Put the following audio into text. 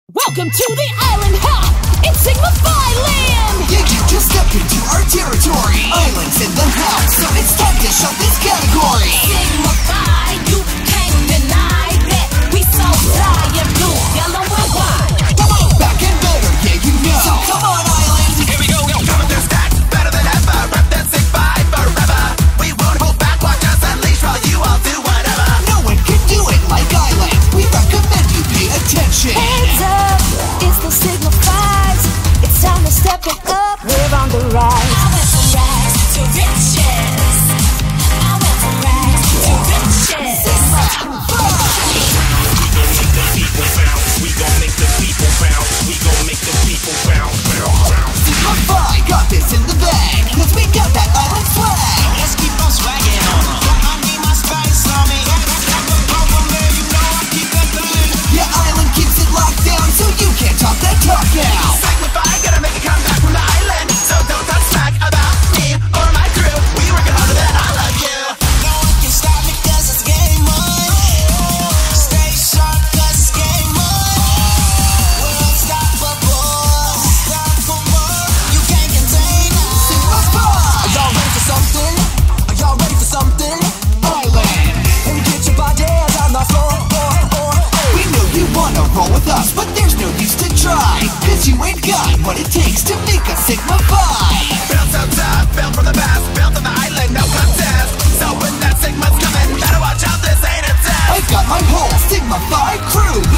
Welcome to the island hop in Sigma Phi land! Yeah, you just stepped into our territory. Islands in the house, so it's time to show this category. Sigma Phi, you can't deny that we so fly and blue, yellow and white. Come on, back and better, yeah you know. So come on, island. Here we go, come with this stack, better than ever. Rep that Sigma Phi forever. We won't hold back, watch us unleash while you all do whatever. No one can do it like Island. We recommend you pay attention. Hands up, it's the Sigma Phi's. It's time to step it up. We're on the rise. I went from rags to riches. I went from rags to riches. Sigma Phi. We gon' make the people bounce. We gon' make the people bounce. Sigma Phi got this in the bag, cause we got that island swag. Let's keep on swagging on them. I need my spice on me. You know I keep that thing. Yeah, Island keeps it locked down, so you can't talk that talk now. Sigma Phi gotta make a comeback from the island. So don't talk smack about me or my crew. We working harder than all of you. No one can stop me cause it's game on. Stay sharp cause it's game on. We're unstoppable. You can't contain us. Sigma Phi. Are y'all ready for something? Are y'all ready for something? Island. And get your bodies on the floor. We know you wanna roll with us, but there's no use to try, cause you ain't got what it takes to make a Sigma Phi. Built so tough, built from the past, built on the island, no contest. So when that Sigma's coming, better watch out, this ain't a test. I've got my whole Sigma Phi crew